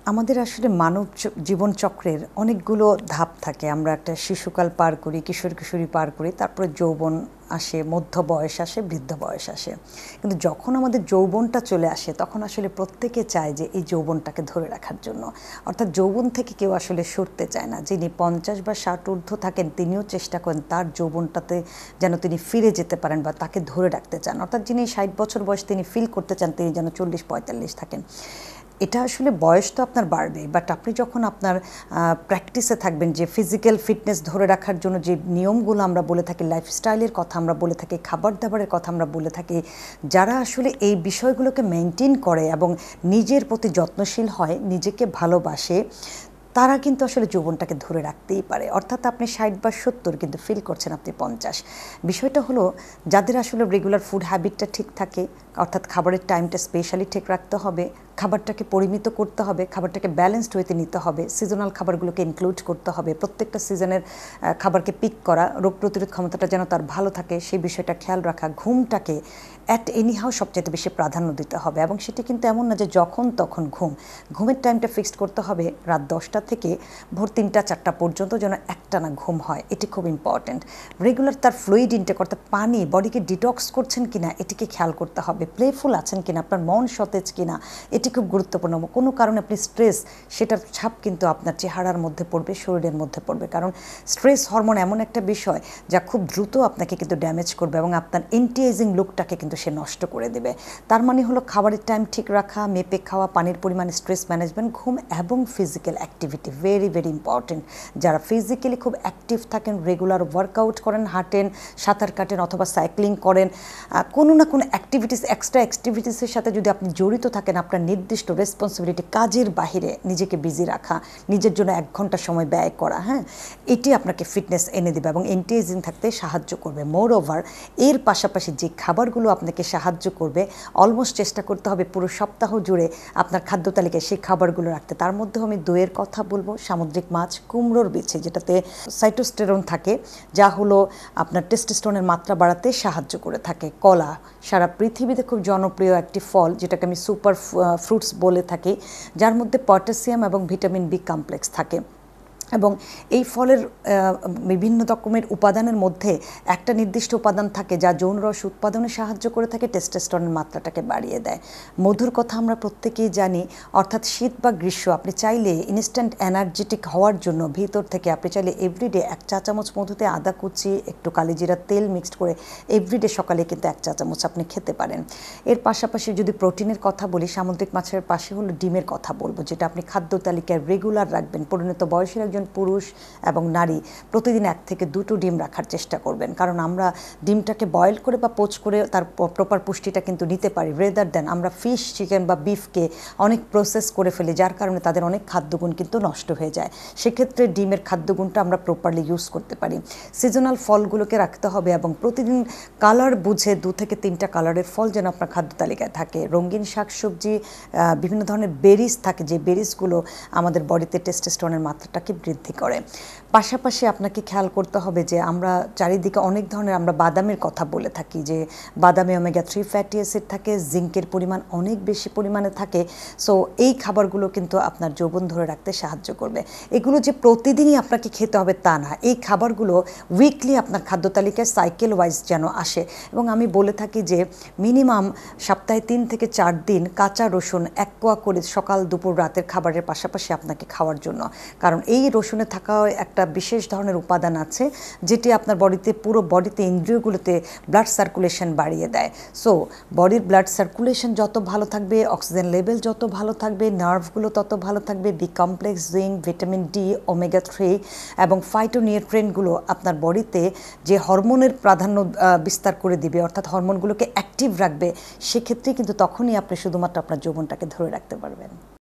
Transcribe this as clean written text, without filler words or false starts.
আমাদের আসলে মানব জীবন চক্রের অনেকগুলো ধাপ থাকে। আমরা একটা শিশুকাল পার করি, কিশোর কিশোরী পার করি, তারপরে যৌবন আসে, মধ্য বয়স আসে, বৃদ্ধ বয়স আসে। কিন্তু যখন আমাদের যৌবনটা চলে আসে তখন আসলে প্রত্যেকে চায় যে এই যৌবনটাকে ধরে রাখার জন্য। অর্থাৎ যৌবন থেকে কেউ আসলে সরতে চায় না। যিনি 50 বা 60 ঊর্ধ্ব থাকেন তিনিও চেষ্টা করেন তার যৌবনটাতে যেন তিনি ফিরে যেতে পারেন বা তাকে ধরে রাখতে চান। অর্থাৎ যিনি 60 বছর বয়স তিনি ফিল করতে চান তিনি যেন 40-45 থাকেন। এটা আসলে বয়স তো আপনার বাড়বে, বাট আপনি যখন আপনার প্র্যাকটিসে থাকবেন যে ফিজিক্যাল ফিটনেস ধরে রাখার জন্য যে নিয়মগুলো আমরা বলে থাকি, লাইফস্টাইলের কথা আমরা বলে থাকি, খাবার দাবারের কথা আমরা বলে থাকি, যারা আসলে এই বিষয়গুলোকে মেনটেন করে এবং নিজের প্রতি যত্নশীল হয়, নিজেকে ভালোবাসে, তারা কিন্তু আসলে যৌবনটাকে ধরে রাখতেই পারে। অর্থাৎ আপনি 60 বা 70 কিন্তু ফিল করছেন আপনি 50। বিষয়টা হলো যাদের আসলে রেগুলার ফুড হ্যাবিটটা ঠিক থাকে, অর্থাৎ খাবারের টাইমটা স্পেশালি ঠিক রাখতে হবে, খাবারটাকে পরিমিত করতে হবে, খাবারটাকে ব্যালেন্সড ওয়েতে নিতে হবে, সিজনাল খাবারগুলোকে ইনক্লুড করতে হবে, প্রত্যেকটা সিজনের খাবারকে পিক করা, রোগ প্রতিরোধ ক্ষমতাটা যেন তার ভালো থাকে সেই বিষয়টা খেয়াল রাখা, ঘুমটাকে অ্যাট এনিহাও সবচেয়ে বেশি প্রাধান্য দিতে হবে। এবং সেটা কিন্তু এমন না যে যখন তখন ঘুমের টাইমটা ফিক্সড করতে হবে রাত 10টা থেকে ভোর 3টা-4টা পর্যন্ত যেন একটানা ঘুম হয়, এটি খুব ইম্পর্ট্যান্ট। রেগুলার তার ফ্লুইড ইনটেক অর্থাৎ পানি বডিকে ডিটক্স করছেন কিনা এটিকে খেয়াল করতে হবে, প্লেফুল আছেন কিনা, আপনার মন সতেজ কিনা, এটি খুব গুরুত্বপূর্ণ। কোনো কারণে আপনি স্ট্রেস, সেটার ছাপ কিন্তু আপনার চেহারার মধ্যে পড়বে, শরীরের মধ্যে পড়বে। কারণ স্ট্রেস হরমোন এমন একটা বিষয় যা খুব দ্রুত আপনাকে কিন্তু ড্যামেজ করবে এবং আপনার এন্টি এজিং লুকটাকে কিন্তু সে নষ্ট করে দেবে। তার মানে হলো খাবারের টাইম ঠিক রাখা, মেপে খাওয়া, পানির পরিমাণ, স্ট্রেস ম্যানেজমেন্ট, ঘুম এবং physical activity very very important. যারা ফিজিক্যালি খুব অ্যাক্টিভ থাকেন, রেগুলার ওয়ার্কআউট করেন, হাঁটেন, সাঁতার কাটেন অথবা সাইক্লিং করেন, কোনো না কোনো অ্যাক্টিভিটিস, এক্সট্রা অ্যাক্টিভিটিসের সাথে যদি আপনি জড়িত থাকেন, আপনার নির্দিষ্ট রেসপন্সিবিলিটি কাজের বাহিরে নিজেকে বিজি রাখা, নিজের জন্য 1 ঘন্টা সময় ব্যয় করা, হ্যাঁ, এটি আপনাকে ফিটনেস এনে দেবে এবং এন্টি এজিং থাকতে সাহায্য করবে। মোর ওভার এর পাশাপাশি যে খাবারগুলো আপনাকে সাহায্য করবে, অলমোস্ট চেষ্টা করতে হবে পুরো সপ্তাহ জুড়ে আপনার খাদ্য তালিকায় সেই খাবারগুলো রাখতে। তার মধ্যে আমি দইয়ের কথা বলবো, সামুদ্রিক মাছ, কুমড়োর বিচি যেটাতে সাইটোস্টেরন থাকে, যা হলো আপনার টেস্টোস্টেরনের মাত্রা বাড়াতে সাহায্য করে থাকে, কলা, সারা পৃথিবীতে খুব জনপ্রিয় একটি ফল যেটাকে আমি সুপার ফ্রুটস বলে থাকি, যার মধ্যে পটাশিয়াম এবং ভিটামিন বি কমপ্লেক্স থাকে। এবং এই ফলের বিভিন্ন রকমের উপাদানের মধ্যে একটা নির্দিষ্ট উপাদান থাকে যা যৌনরস উৎপাদনে সাহায্য করে থাকে, টেস্টোস্টেরনের মাত্রাটাকে বাড়িয়ে দেয়। মধুর কথা আমরা প্রত্যেকেই জানি, অর্থাৎ শীত বা গ্রীষ্ম আপনি চাইলে ইনস্ট্যান্ট এনার্জেটিক হওয়ার জন্য ভিতর থেকে আপনি চাইলে এভরিডে 1 চা চামচ মধুতে আদা কুচি, একটু কালিজিরার তেল মিক্সড করে এভরিডে সকালে কিন্তু 1 চা চামচ আপনি খেতে পারেন। এর পাশাপাশি যদি প্রোটিনের কথা বলি, সামুদ্রিক মাছের পাশে হলো ডিমের কথা বলবো, যেটা আপনি খাদ্য তালিকায় রেগুলার রাখবেন। পরিণত বয়সের একজন পুরুষ এবং নারী প্রতিদিন 1 থেকে 2টো ডিম রাখার চেষ্টা করবেন, কারণ আমরা ডিমটাকে বয়েল করে বা পোচ করে তার প্রপার পুষ্টিটা কিন্তু নিতে পারি, রেদার দেন আমরা ফিশ, চিকেন বা বিফকে অনেক প্রসেস করে ফেলি, যার কারণে তাদের অনেক খাদ্যগুণ কিন্তু নষ্ট হয়ে যায়। সেক্ষেত্রে ডিমের খাদ্যগুণটা আমরা প্রপারলি ইউজ করতে পারি। সিজনাল ফলগুলোকে রাখতে হবে এবং প্রতিদিন কালার বুঝে 2 থেকে 3টা কালারের ফল যেন আপনার খাদ্য তালিকায় থাকে। রঙিন শাকসবজি, বিভিন্ন ধরনের বেরিজ থাকে, যে বেরিজগুলো আমাদের বডিতে টেস্টোস্টেরনের মাত্রাটাকে বৃদ্ধি করে। পাশাপাশি আপনাকে খেয়াল করতে হবে যে আমরা চারিদিকে অনেক ধরনের আমরা বাদামের কথা বলে থাকি, যে বাদামে ওমেগা 3 ফ্যাটি অ্যাসিড থাকে, জিঙ্কের পরিমাণ অনেক বেশি পরিমাণে থাকে। সো এই খাবারগুলো কিন্তু আপনার যৌবন ধরে রাখতে সাহায্য করবে। এগুলো যে প্রতিদিনই আপনাকে খেতে হবে তা না, এই খাবারগুলো উইকলি আপনার খাদ্য তালিকায় সাইকেল ওয়াইজ যেন আসে। এবং আমি বলে থাকি যে মিনিমাম সপ্তাহে 3 থেকে 4 দিন কাঁচা রসুন 1 কোয়া করে সকাল দুপুর রাতের খাবারের পাশাপাশি আপনাকে খাওয়ার জন্য, কারণ এই রসুনে থাকা একটা বিশেষ ধরনের উপাদান আছে যেটি আপনার বডিতে, পুরো বডিতে, ইন্দ্রিয়গুলোতে ব্লাড সার্কুলেশন বাড়িয়ে দেয়। সো বডির ব্লাড সার্কুলেশন যত ভালো থাকবে, অক্সিজেন লেভেল যত ভালো থাকবে, নার্ভগুলো তত ভালো থাকবে, B complex, zinc, vitamin D, omega 3 এবং ফাইটোনিউট্রিয়েন্টগুলো আপনার বডিতে যে হরমোনের প্রাধান্য বিস্তার করে দিবে, অর্থাৎ হরমোনগুলোকে অ্যাক্টিভ রাখবে, সেক্ষেত্রে কিন্তু তখনই আপনি শুধুমাত্র আপনার যৌবনটাকে ধরে রাখতে পারবেন।